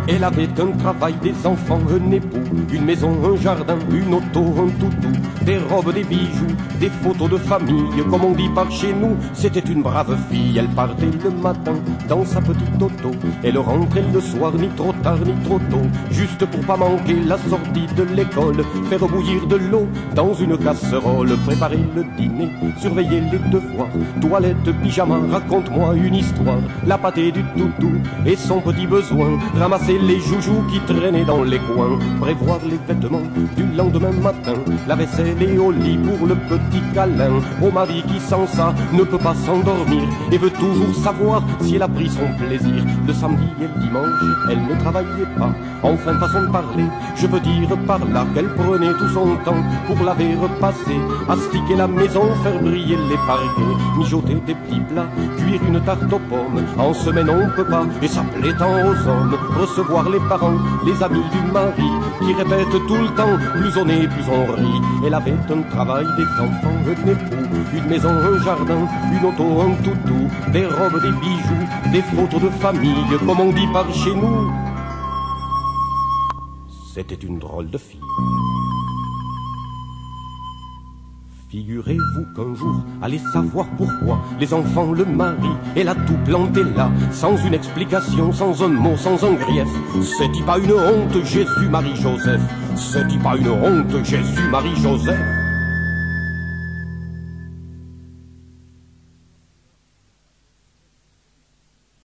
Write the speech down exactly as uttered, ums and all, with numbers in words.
Elle avait un travail, des enfants, un époux, une maison, un jardin, une auto, un toutou, des robes, des bijoux, des photos de famille, comme on dit par chez nous. C'était une brave fille, elle partait le matin dans sa petite auto. Elle rentrait le soir, ni trop tard, ni trop tôt, juste pour pas manquer la sortie de l'école. Faire bouillir de l'eau dans une casserole, préparer le dîner, surveiller les devoirs, toilette, pyjama, raconte-moi une histoire. La pâtée du toutou et son petit besoin, ramasser les joujoux qui traînaient dans les coins, prévoir les vêtements du lendemain matin, la vaisselle et au lit pour le petit câlin. Au mari qui sans ça ne peut pas s'endormir et veut toujours savoir si elle a pris son plaisir. Le samedi et le dimanche, elle ne travaillait pas. Enfin, façon de parler, je veux dire par là qu'elle prenait tout son temps pour laver, repasser, astiquer la maison, faire briller les parquets, mijoter des petits plats, cuire une tarte aux pommes. En semaine on peut pas, et ça plaît tant aux hommes, recevoir les parents, les amis du mari, qui répètent tout le temps, plus on est, plus on rit. Elle avait un travail, des enfants, un époux, une maison, un jardin, une auto, un toutou, des robes, des bijoux, des photos de famille, comme on dit par chez nous. C'était une drôle de fille. Figurez-vous qu'un jour, allez savoir pourquoi, les enfants, le mari, elle a tout planté là, sans une explication, sans un mot, sans un grief. C'est-il pas une honte, Jésus, Marie, Joseph? C'est-il pas une honte, Jésus, Marie, Joseph?